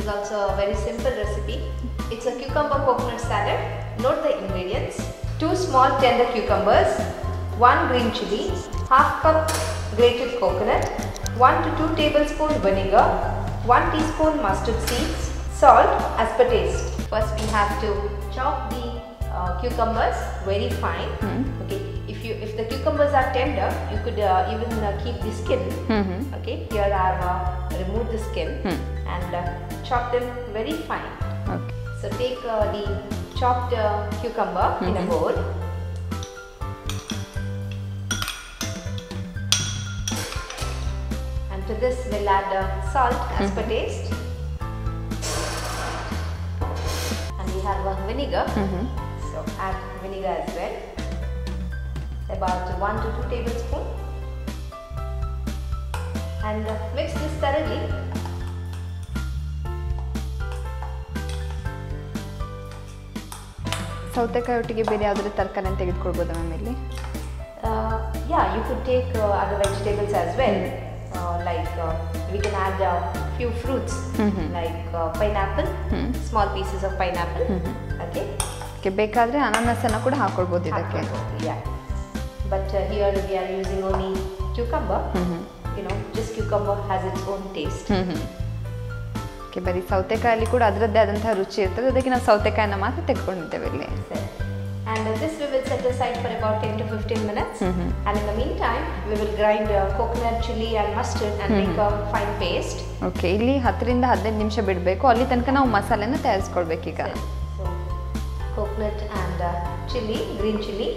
is also a very simple recipe. It's a cucumber coconut salad. Note the ingredients. 2 small tender cucumbers, 1 green chili, half cup grated coconut, 1 to 2 tablespoon vinegar, 1 teaspoon mustard seeds, salt as per taste. First we have to chop the cucumbers very fine. Okay, if the cucumbers are tender, you could even keep the skin. Okay, here I have removed the skin and chop them very fine. Okay. So take the chopped cucumber in a bowl. And to this we'll add salt as per taste. And we have vinegar. So add vinegar as well. About 1 to 2 tablespoons. And mix this thoroughly. ಸೌತೆಕಾಯಿ ಒಟ್ಟಿಗೆ ಬೇರೆ ಯಾವುದಾದ್ರು ತರಕಾರಿ ತೆಗೆದುಕೊಳ್ಬೋದಾ ma'am ಇಲ್ಲಿ? Yeah, you could take other vegetables as well. Like we can add few fruits like pineapple, small pieces of pineapple. Okay. Okay, ಬೇಕಾದ್ರೆ ಅನಾನಸನ್ನು ಕೂಡ ಹಾಕೊಳ್ಬೋದು ಇದಕ್ಕೆ. Yeah. But here we are using only cucumber. You know, just cucumber has its own taste. Okay, ಬರೀ ಸೌತೆಕಾಯಲ್ಲಿ ಕೂಡ ಅದರದ್ದೇ ಆದಂತಹ ರುಚಿ ಇರ್ತದೆ, ಅದಕ್ಕೆ ನಾವು ಸೌತೆಕಾಯಿನ ಮಾತ್ರ ತೆಗೆದುಕೊಂಡಿದ್ದೇವೆ ಇಲ್ಲಿ. And this we will set aside for about 10 to 15 minutes. And in the meantime, we will grind coconut, chili and mustard and make a fine paste. Okay, ಇಲ್ಲಿ 10 ರಿಂದ 15 ನಿಮಿಷ ಬಿಡಬೇಕು. ಅಲ್ಲಿ ತನಕ ನಾವು ಮಸಾಲೆನ ತಯಾರಿಸ್ಕೊಳ್ಬೇಕು ಈಗ. So, coconut and chili, green chili.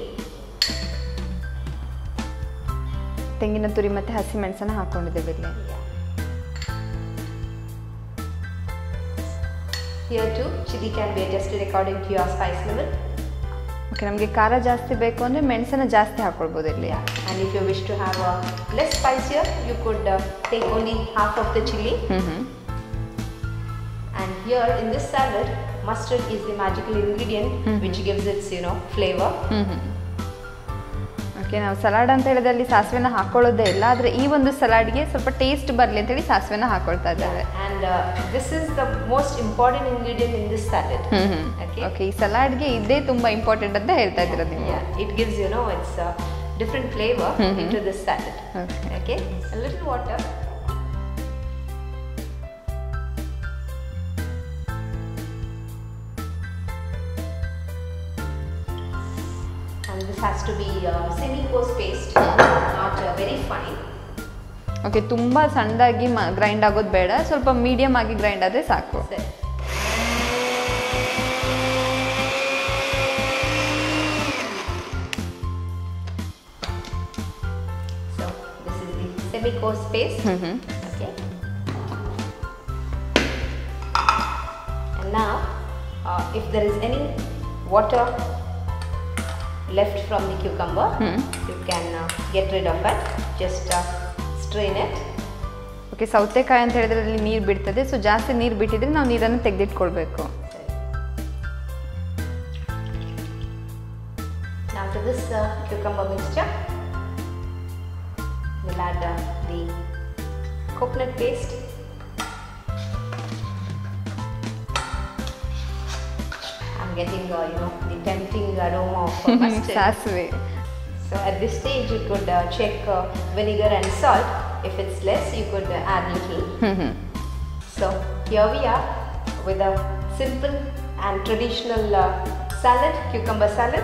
ತೆಂಗಿನ ತುರಿ ಮತ್ತು ಹಸಿಮೆಣಸನ್ನು ಹಾಕೊಂಡಿದ್ದೇವೆ ಇಲ್ಲಿ. Here too, chili can be adjusted according to your spice level. Okay, ನಮಗೆ ಖಾರ ಜಾಸ್ತಿ ಬೇಕು ಅಂದರೆ ಮೆಣಸನ್ನು ಜಾಸ್ತಿ ಹಾಕೊಳ್ಬೋದು ಇಲ್ಲಿ. And if you wish to have a less spicier, you could take only half of the chili. And here in this salad, mustard is the magical ingredient which gives its, you know, flavor. Okay, ನಾವು salad ಅಂತ ಹೇಳಿದಲ್ಲಿ ಸಾಸಿವೆನ ಹಾಕೊಳ್ಳೋದೇ ಇಲ್ಲ, ಆದರೆ ಈ ಒಂದು ಸಲಾಡ್ಗೆ ಸ್ವಲ್ಪ taste ಬರಲಿ ಅಂತೇಳಿ ಸಾಸಿವೆನ ಹಾಕೊಳ್ತಾ ಇದ್ದಾರೆ. And this is the most important ingredient in this salad. Okay, ಈ ಸಲಾಡ್ಗೆ ಇದೇ ತುಂಬ ಇಂಪಾರ್ಟೆಂಟ್ ಅಂತ ಹೇಳ್ತಾ ಇದ್ದೀರಾ ನೀವು. It gives, you know, it's a different flavor into this salad. Okay, a little water. And this has to be semi-coarse paste, not very fine. Okay, ತುಂಬ ಸಣ್ಣದಾಗಿ ಗ್ರೈಂಡ್ ಆಗೋದು ಬೇಡ, ಸ್ವಲ್ಪ ಮೀಡಿಯಮ್ ಆಗಿ ಗ್ರೈಂಡ್ ಆದರೆ ಸಾಕು. So this is the semi-coarse paste. Okay. And now, if there is any water left from the cucumber, you can get rid of it. Just strain it. Okay, ಸೌತೆಕಾಯಿ ಅಂತ ಹೇಳಿದ್ರೆ ಅಲ್ಲಿ ನೀರು ಬಿಡ್ತದೆ, ಸೊ ಜಾಸ್ತಿ ನೀರು ಬಿಟ್ಟಿದ್ರೆ ನಾವು ನೀರನ್ನು ತೆಗೆದಿಟ್ಕೊಳ್ಬೇಕು. Now to this cucumber mixture, we'll add the coconut paste. I'm getting you know, the tempting aroma of mustard. ಸಾಸಿವೆ. So at this stage you could check vinegar and salt. If it's less, you could add little. So here we are with a simple and traditional salad, cucumber salad.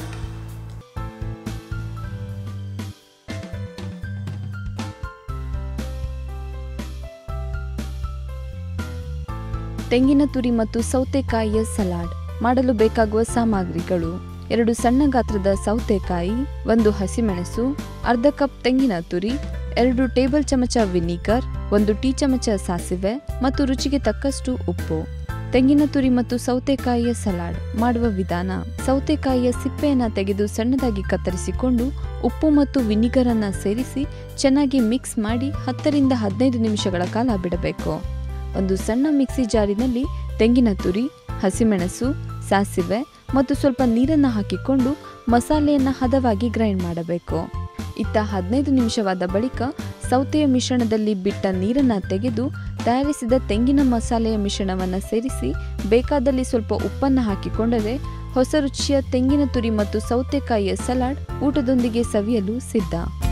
ತೆಂಗಿನ ತುರಿ ಮತ್ತು ಸೌತೆಕಾಯಿಯ salad ಮಾಡಲು ಬೇಕಾಗುವ ಸಾಮಗ್ರಿಗಳು: 2 ಸಣ್ಣ ಗಾತ್ರದ ಸೌತೆಕಾಯಿ, 1 ಹಸಿಮೆಣಸು, ಅರ್ಧ ಕಪ್ ತೆಂಗಿನ ತುರಿ, 2 ಟೇಬಲ್ ಚಮಚ ವಿನಿಗರ್, 1 ಟೀ ಚಮಚ ಸಾಸಿವೆ ಮತ್ತು ರುಚಿಗೆ ತಕ್ಕಷ್ಟು ಉಪ್ಪು. ತೆಂಗಿನ ತುರಿ ಮತ್ತು ಸೌತೆಕಾಯಿಯ ಸಲಾಡ್ ಮಾಡುವ ವಿಧಾನ: ಸೌತೆಕಾಯಿಯ ಸಿಪ್ಪೆಯನ್ನು ತೆಗೆದು ಸಣ್ಣದಾಗಿ ಕತ್ತರಿಸಿಕೊಂಡು ಉಪ್ಪು ಮತ್ತು ವಿನಿಗರ್ ಅನ್ನು ಸೇರಿಸಿ ಚೆನ್ನಾಗಿ ಮಿಕ್ಸ್ ಮಾಡಿ 10 ರಿಂದ 15 ನಿಮಿಷಗಳ ಕಾಲ ಬಿಡಬೇಕು. ಒಂದು ಸಣ್ಣ ಮಿಕ್ಸಿ ಜಾರಿನಲ್ಲಿ ತೆಂಗಿನ ತುರಿ, ಹಸಿಮೆಣಸು, ಸಾಸಿವೆ ಮತ್ತು ಸ್ವಲ್ಪ ನೀರನ್ನು ಹಾಕಿಕೊಂಡು ಮಸಾಲೆಯನ್ನು ಹದವಾಗಿ ಗ್ರೈಂಡ್ ಮಾಡಬೇಕು. ಇತ್ತ 15 ನಿಮಿಷವಾದ ಬಳಿಕ ಸೌತೆಯ ಮಿಶ್ರಣದಲ್ಲಿ ಬಿಟ್ಟ ನೀರನ್ನು ತೆಗೆದು ತಯಾರಿಸಿದ ತೆಂಗಿನ ಮಸಾಲೆಯ ಮಿಶ್ರಣವನ್ನು ಸೇರಿಸಿ ಬೇಕಾದಲ್ಲಿ ಸ್ವಲ್ಪ ಉಪ್ಪನ್ನು ಹಾಕಿಕೊಂಡರೆ ಹೊಸ ರುಚಿಯ ತೆಂಗಿನ ತುರಿ ಮತ್ತು ಸೌತೆಕಾಯಿಯ ಸಲಾಡ್ ಊಟದೊಂದಿಗೆ ಸವಿಯಲು ಸಿದ್ಧ.